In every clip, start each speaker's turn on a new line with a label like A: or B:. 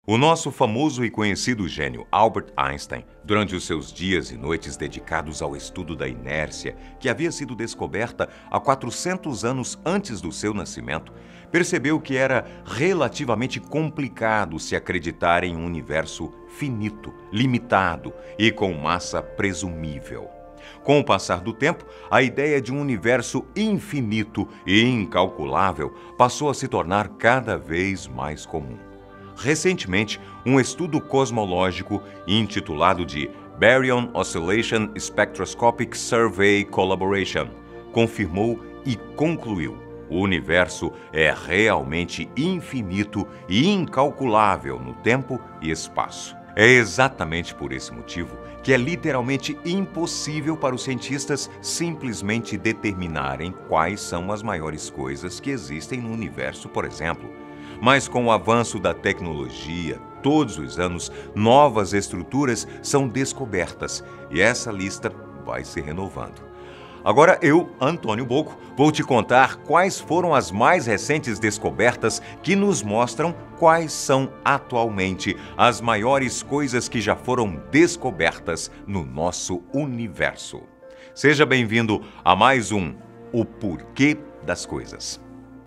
A: O nosso famoso e conhecido gênio Albert Einstein, durante os seus dias e noites dedicados ao estudo da inércia, que havia sido descoberta há 400 anos antes do seu nascimento, percebeu que era relativamente complicado se acreditar em um universo finito, limitado e com massa presumível. Com o passar do tempo, a ideia de um universo infinito e incalculável passou a se tornar cada vez mais comum. Recentemente, um estudo cosmológico intitulado de Baryon Oscillation Spectroscopic Survey Collaboration confirmou e concluiu: o universo é realmente infinito e incalculável no tempo e espaço. É exatamente por esse motivo que é literalmente impossível para os cientistas simplesmente determinarem quais são as maiores coisas que existem no universo, por exemplo. Mas com o avanço da tecnologia, todos os anos, novas estruturas são descobertas e essa lista vai se renovando. Agora eu, Antônio Bocco, vou te contar quais foram as mais recentes descobertas que nos mostram quais são atualmente as maiores coisas que já foram descobertas no nosso universo. Seja bem-vindo a mais um O Porquê das Coisas.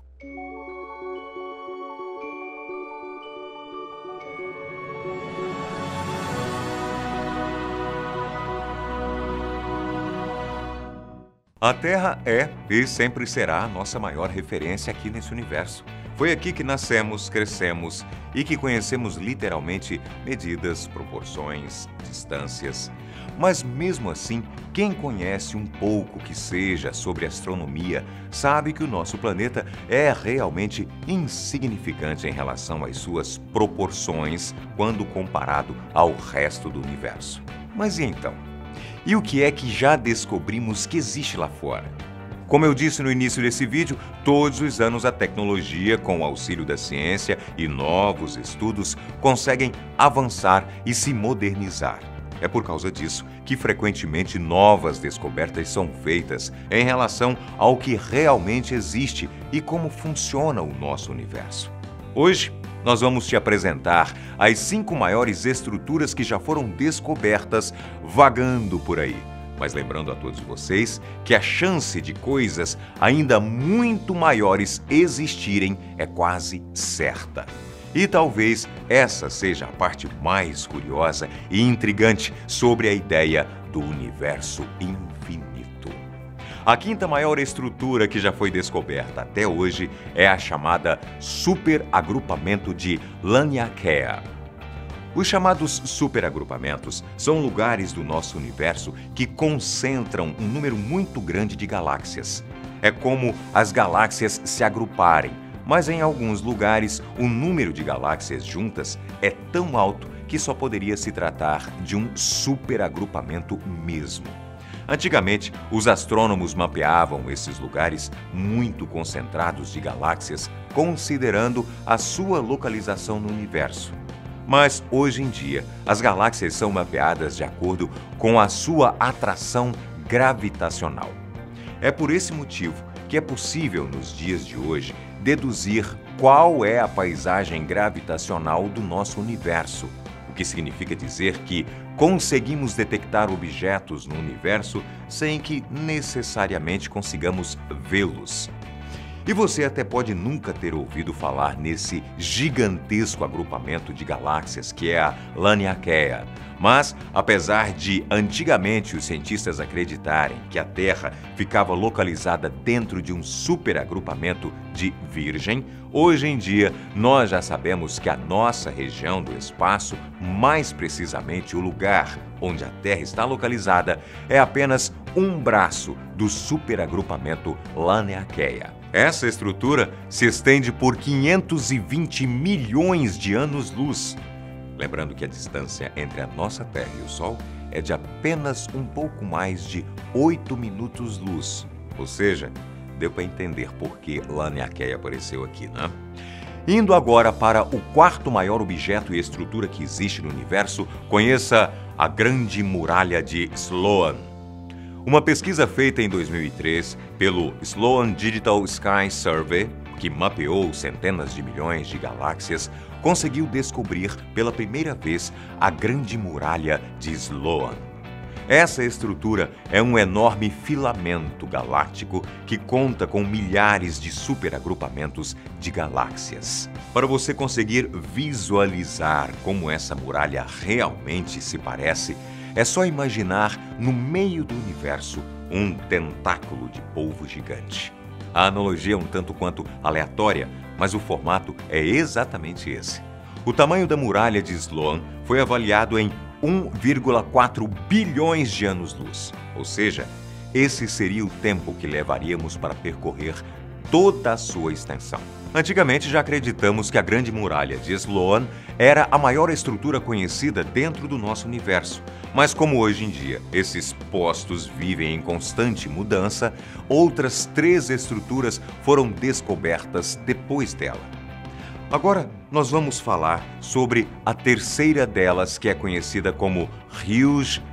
A: A Terra é e sempre será a nossa maior referência aqui nesse universo. Foi aqui que nascemos, crescemos e que conhecemos literalmente medidas, proporções, distâncias. Mas mesmo assim, quem conhece um pouco que seja sobre astronomia sabe que o nosso planeta é realmente insignificante em relação às suas proporções quando comparado ao resto do universo. Mas e então? E o que é que já descobrimos que existe lá fora? Como eu disse no início desse vídeo, todos os anos a tecnologia, com o auxílio da ciência e novos estudos, conseguem avançar e se modernizar. É por causa disso que frequentemente novas descobertas são feitas em relação ao que realmente existe e como funciona o nosso universo. Hoje, nós vamos te apresentar as 5 maiores estruturas que já foram descobertas vagando por aí. Mas lembrando a todos vocês que a chance de coisas ainda muito maiores existirem é quase certa. E talvez essa seja a parte mais curiosa e intrigante sobre a ideia do universo infinito. A 5ª maior estrutura que já foi descoberta até hoje é a chamada superagrupamento de Laniakea. Os chamados superagrupamentos são lugares do nosso universo que concentram um número muito grande de galáxias. É como as galáxias se agruparem, mas em alguns lugares o número de galáxias juntas é tão alto que só poderia se tratar de um superagrupamento mesmo. Antigamente, os astrônomos mapeavam esses lugares muito concentrados de galáxias, considerando a sua localização no universo. Mas, hoje em dia, as galáxias são mapeadas de acordo com a sua atração gravitacional. É por esse motivo que é possível, nos dias de hoje, deduzir qual é a paisagem gravitacional do nosso universo, o que significa dizer que conseguimos detectar objetos no universo sem que necessariamente consigamos vê-los. E você até pode nunca ter ouvido falar nesse gigantesco agrupamento de galáxias que é a Laniakea. Mas, apesar de antigamente os cientistas acreditarem que a Terra ficava localizada dentro de um superagrupamento de Virgem, hoje em dia nós já sabemos que a nossa região do espaço, mais precisamente o lugar onde a Terra está localizada, é apenas um braço do superagrupamento Laniakea. Essa estrutura se estende por 520 milhões de anos-luz. Lembrando que a distância entre a nossa Terra e o Sol é de apenas um pouco mais de 8 minutos-luz. Ou seja, deu para entender por que Laniakea apareceu aqui, né? Indo agora para o 4º maior objeto e estrutura que existe no universo, conheça a Grande Muralha de Sloan. Uma pesquisa feita em 2003 pelo Sloan Digital Sky Survey, que mapeou centenas de milhões de galáxias, conseguiu descobrir pela primeira vez a Grande Muralha de Sloan. Essa estrutura é um enorme filamento galáctico que conta com milhares de superagrupamentos de galáxias. Para você conseguir visualizar como essa muralha realmente se parece, é só imaginar no meio do universo um tentáculo de polvo gigante. A analogia é um tanto quanto aleatória, mas o formato é exatamente esse. O tamanho da muralha de Sloan foi avaliado em 1,4 bilhões de anos-luz, ou seja, esse seria o tempo que levaríamos para percorrer toda a sua extensão. Antigamente já acreditamos que a Grande Muralha de Sloan era a maior estrutura conhecida dentro do nosso universo, mas como hoje em dia esses postos vivem em constante mudança, outras 3 estruturas foram descobertas depois dela. Agora, nós vamos falar sobre a terceira delas, que é conhecida como Huge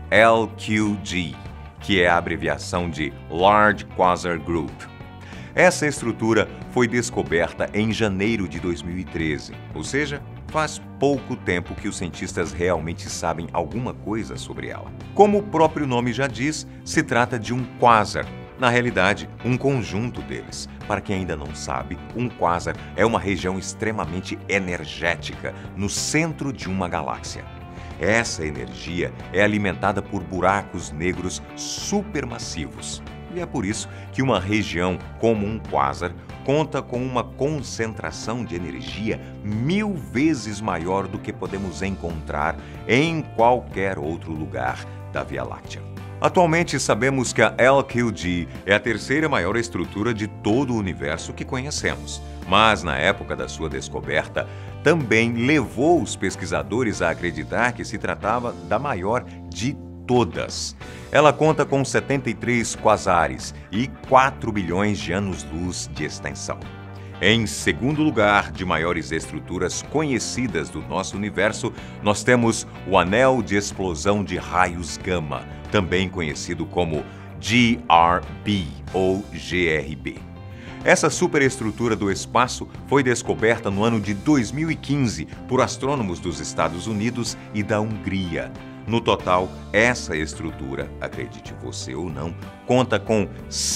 A: LQG, que é a abreviação de Large Quasar Group. Essa estrutura foi descoberta em janeiro de 2013, ou seja, faz pouco tempo que os cientistas realmente sabem alguma coisa sobre ela. Como o próprio nome já diz, se trata de um quasar. Na realidade, um conjunto deles. Para quem ainda não sabe, um quasar é uma região extremamente energética no centro de uma galáxia. Essa energia é alimentada por buracos negros supermassivos. E é por isso que uma região como um quasar conta com uma concentração de energia 1000 vezes maior do que podemos encontrar em qualquer outro lugar da Via Láctea. Atualmente sabemos que a LQG é a terceira maior estrutura de todo o universo que conhecemos, mas na época da sua descoberta também levou os pesquisadores a acreditar que se tratava da maior de todas. Ela conta com 73 quasares e 4 bilhões de anos-luz de extensão. Em segundo lugar de maiores estruturas conhecidas do nosso universo, nós temos o Anel de Explosão de Raios Gama, também conhecido como GRB ou GRB. Essa superestrutura do espaço foi descoberta no ano de 2015 por astrônomos dos Estados Unidos e da Hungria. No total, essa estrutura, acredite você ou não, conta com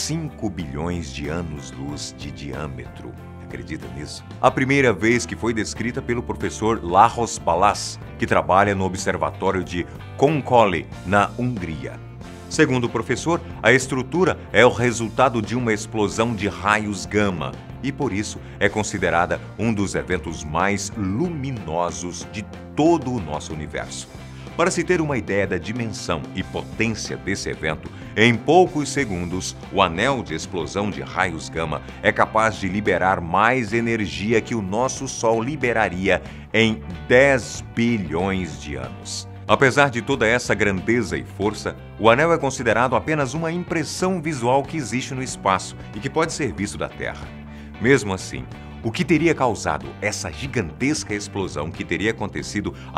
A: 5 bilhões de anos-luz de diâmetro. Acredita nisso? A primeira vez que foi descrita pelo professor Lajos Balázs, que trabalha no Observatório de Konkoly, na Hungria. Segundo o professor, a estrutura é o resultado de uma explosão de raios gama e, por isso, é considerada um dos eventos mais luminosos de todo o nosso universo. Para se ter uma ideia da dimensão e potência desse evento, em poucos segundos, o anel de explosão de raios gama é capaz de liberar mais energia que o nosso Sol liberaria em 10 bilhões de anos. Apesar de toda essa grandeza e força, o anel é considerado apenas uma impressão visual que existe no espaço e que pode ser visto da Terra. Mesmo assim, o que teria causado essa gigantesca explosão que teria acontecido há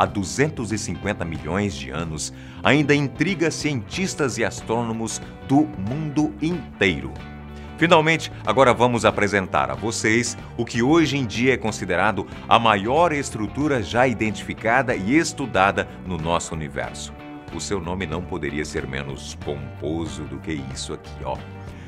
A: 250 milhões de anos ainda intriga cientistas e astrônomos do mundo inteiro. Finalmente, agora vamos apresentar a vocês o que hoje em dia é considerado a maior estrutura já identificada e estudada no nosso universo. O seu nome não poderia ser menos pomposo do que isso aqui, ó.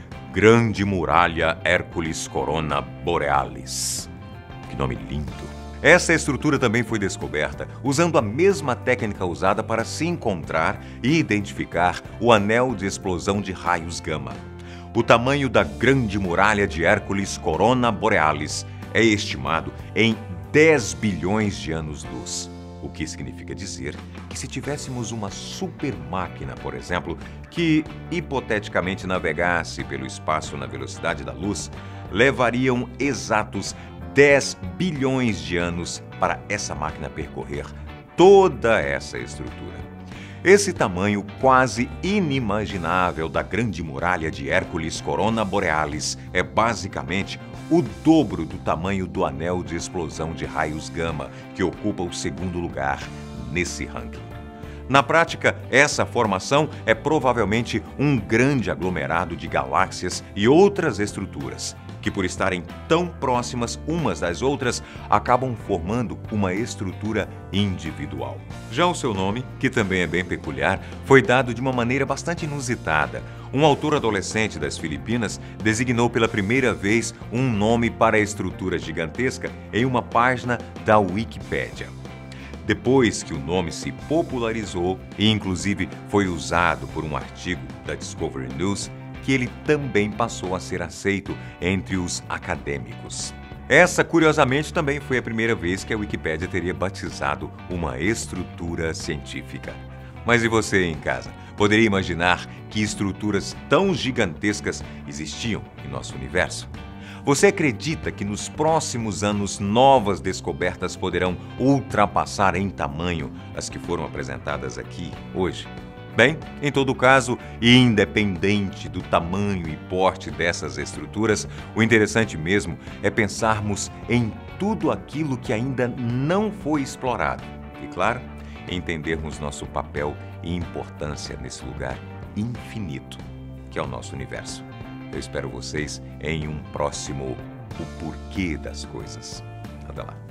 A: Grande Muralha Hercules Corona Borealis. Que nome lindo! Essa estrutura também foi descoberta usando a mesma técnica usada para se encontrar e identificar o anel de explosão de raios gama. O tamanho da Grande Muralha de Hercules Corona Borealis é estimado em 10 bilhões de anos-luz. O que significa dizer que se tivéssemos uma super máquina, por exemplo, que hipoteticamente navegasse pelo espaço na velocidade da luz, levariam exatos 10 bilhões de anos para essa máquina percorrer toda essa estrutura. Esse tamanho quase inimaginável da Grande Muralha de Hercules Corona Borealis é basicamente o dobro do tamanho do anel de explosão de raios gama, que ocupa o segundo lugar nesse ranking. Na prática, essa formação é provavelmente um grande aglomerado de galáxias e outras estruturas. que, por estarem tão próximas umas das outras, acabam formando uma estrutura individual. Já o seu nome, que também é bem peculiar, foi dado de uma maneira bastante inusitada. Um autor adolescente das Filipinas designou pela primeira vez um nome para a estrutura gigantesca em uma página da Wikipédia. Depois que o nome se popularizou e inclusive foi usado por um artigo da Discovery News, que ele também passou a ser aceito entre os acadêmicos. Essa, curiosamente, também foi a primeira vez que a Wikipédia teria batizado uma estrutura científica. Mas e você em casa? Poderia imaginar que estruturas tão gigantescas existiam em nosso universo? Você acredita que nos próximos anos novas descobertas poderão ultrapassar em tamanho as que foram apresentadas aqui hoje? Bem, em todo caso, e independente do tamanho e porte dessas estruturas, o interessante mesmo é pensarmos em tudo aquilo que ainda não foi explorado. E, claro, entendermos nosso papel e importância nesse lugar infinito que é o nosso universo. Eu espero vocês em um próximo O Porquê das Coisas. Até lá.